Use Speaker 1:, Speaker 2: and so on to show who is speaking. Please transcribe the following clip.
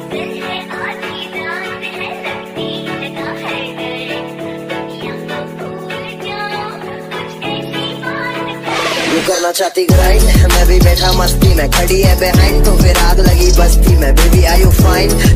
Speaker 1: करना चाहती ग्राइंड, मैं भी बैठा मस्ती में, खड़ी है बिहाइंड तो फिर आग लगी बस्ती में। Baby are you fine,